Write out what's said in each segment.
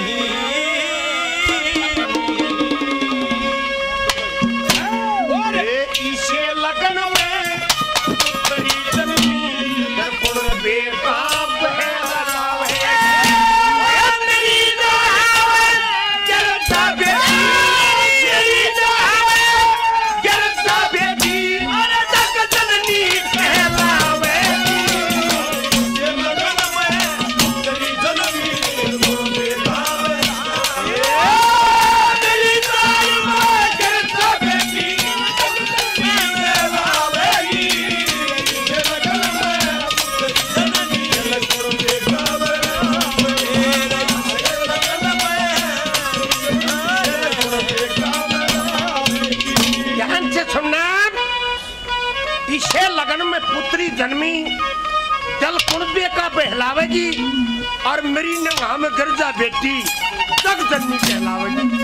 जन्मी जल कुंडे का बहलावेगी और मेरी नगाह में गिरजा बेटी जग जन्मी कहलावेगी।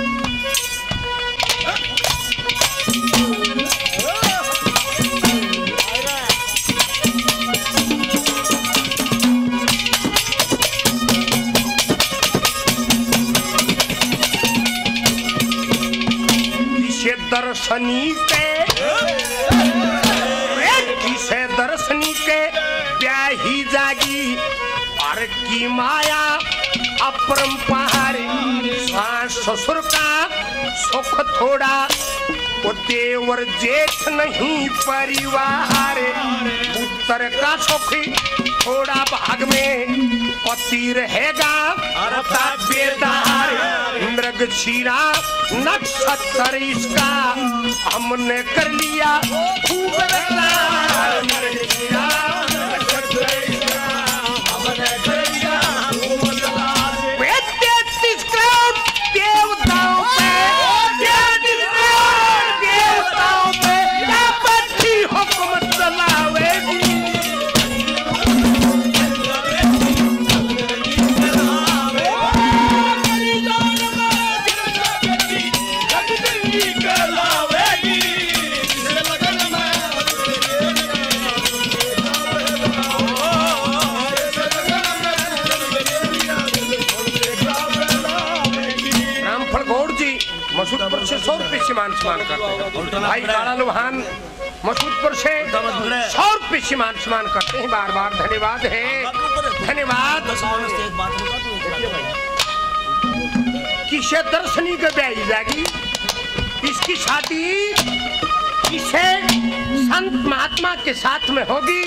किसे दर्शनी के दर्शनी के ब्याही जागी और की माया अपरंपार सास ससुर का सुख थोड़ा वो देवर जेठ नहीं परिवार पुत्र का सुख थोड़ा भाग में पति रहेगा बेदार मृग क्षीरा नक्षत्र इसका हमने कर लिया खूब मसूदपुर से 100 रुपए सीमान करते हैं भाई काला लोहान मसूदपुर से 100 रुपए सीमान करते हैं। बार बार धन्यवाद है, धन्यवाद। किसे दर्शनी के ब्याही जागी, इसकी शादी किसे संत महात्मा के साथ में होगी।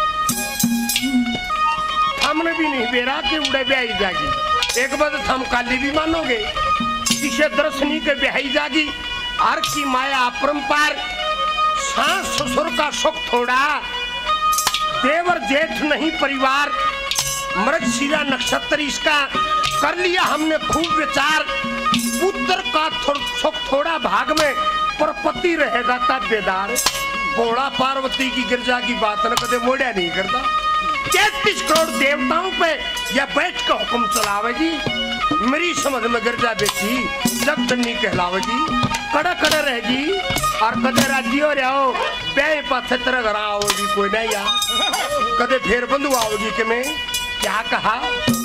हमने भी नहीं बेरा के उड़े ब्याही जागी, एक बार हम काली भी मानोगे। किसे दर्शनी के ब्याही जागी आर की माया अपरंपार सास ससुर का सुख थोड़ा देवर जेठ नहीं परिवार मृगशिरा नक्षत्र इसका कर लिया हमने खूब विचार पुत्र का सुख थोड़ा भाग में पर पति रहेगा ताबेदार। बोड़ा पार्वती की गिरजा की बात न कदे मोड़ा नहीं करता। 33 करोड़ देवताओं पे यह बैठ का हुक्म चलावेगी। मेरी समझ में गिरजा बेटी जब तन्नी कहलावेगी कड़ा कड़ा रहेगी और कदे राज्य हो रहो ब्याह पाथे तरह घर आओगी कोई नहीं या कदे फेर बंधु आओगी कि मैं क्या कहा।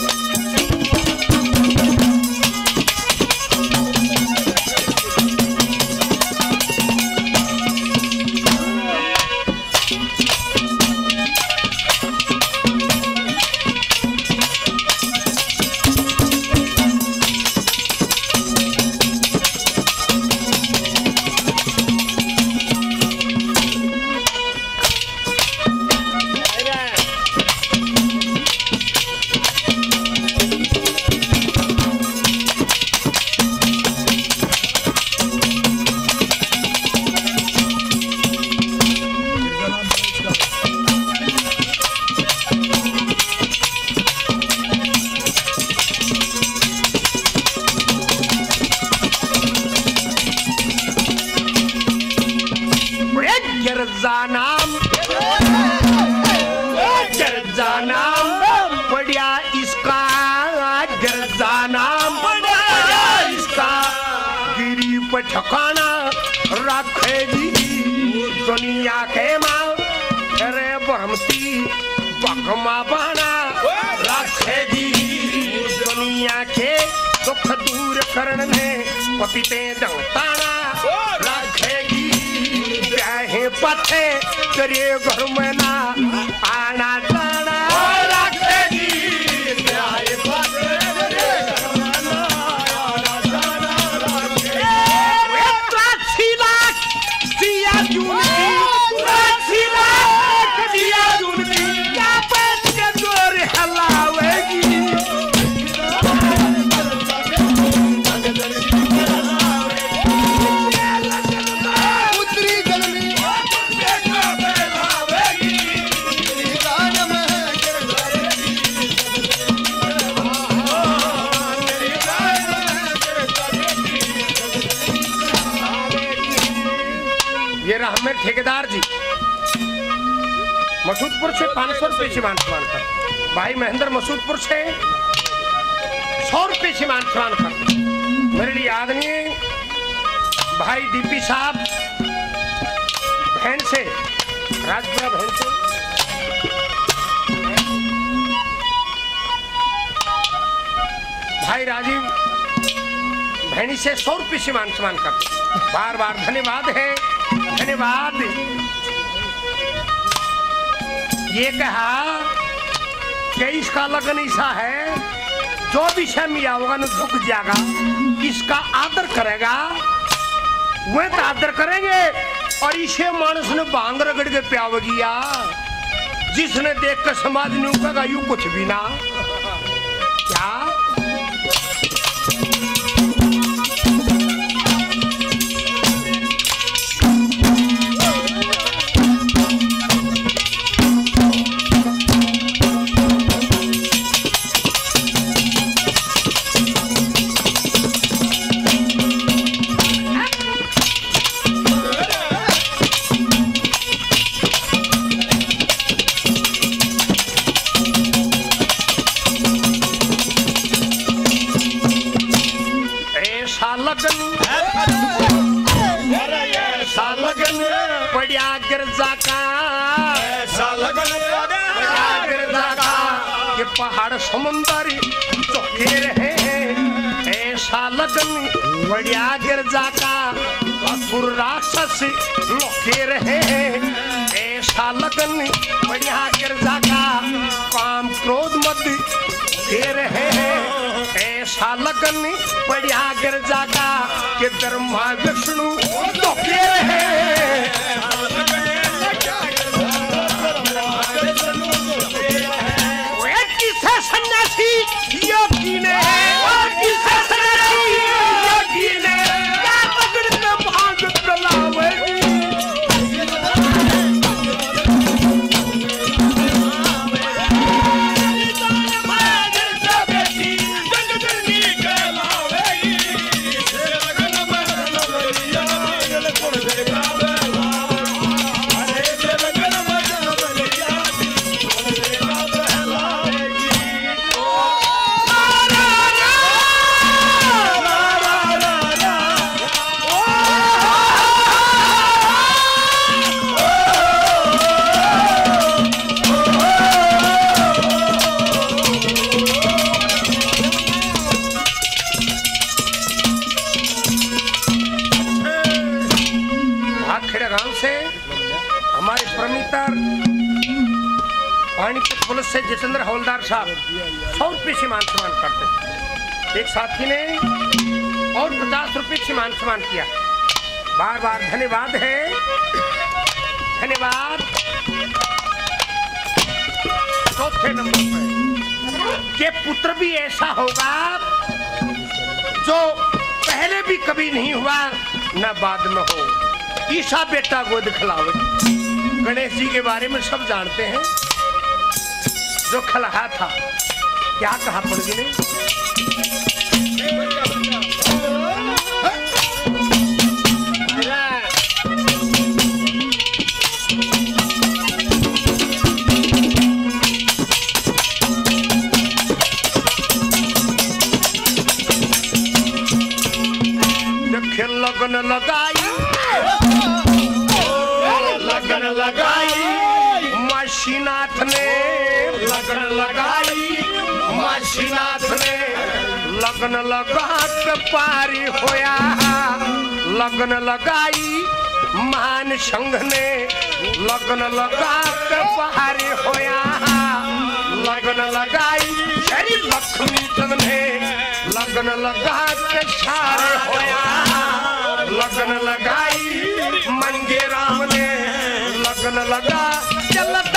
ठिकाना रखेगी दुनिया के माँ रे बरमती बकमा बना रखेगी दुनिया के दुख दूर करने पपीते दौताना रखेगी चाहे पथे करे घर में ना आना जाना रखेगी चाहे पथे करे घर में ना आना जाना रखेगी 83 लाख दिया जून की 83 लाख दिया जून की क्या बैठ के जोर हलावेगी हमें ठेकेदार जी मसूदपुर से 500 रुपये सीमान समान कर भाई महेंद्र मसूदपुर से 100 रुपये सीमान समान कर मेरे लिए आदमी भाई डीपी साहब बहन से राजपुरा बहन से भाई राजीव बहनी से 100 रुपये सीमान समान कर बार बार धन्यवाद है धन्यवाद। ये कहा कि इसका लगन ऐसा है जो भी शमी होगा न झुक जाएगा इसका आदर करेगा वह तो आदर करेंगे और इसे मानस ने बांग रगड़ के प्यावगी जिसने देख कर समाज ने कहा यू कुछ भी ना क्या पहाड़ समुंदर चौके रहे ऐसा लगन बढ़िया गिरजा का असुर राक्षस लोके रहे ऐसा लगन बढ़िया गिरजा का काम क्रोध मत दे रहे ऐसा लगन बढ़िया गिरजा का कि ब्रह्मा विष्णु लोके रहे सन्यासी योगी ने सन्यासी योगी ने क्या पकड़ में भांग पिलावेगी पुलिस से जितेंद्र हवलदार साहब 100 रुपये सीमान समान करते एक साथी ने और 50 रुपये सीमान समान किया बार बार धन्यवाद है धन्यवाद। चौथे नंबर पर के पुत्र भी ऐसा होगा जो पहले भी कभी नहीं हुआ न बाद में हो ईसा बेटा गोद खिलावे गणेश जी के बारे में सब जानते हैं जो खलहा था क्या कहा पंडित जी ने लगन लगाई लगन लगाई मशीनाथ ने लगन लगाई मशीनाथ ने लगन लगा के पारी होया लगन लगाई मान संघ ने लगन लगा के पारी होया लगन लगाई श्री लक्ष्मी चंद ने लगन लगा के सारे होया लगन लगाई मंगे राम ने लगन लगा चल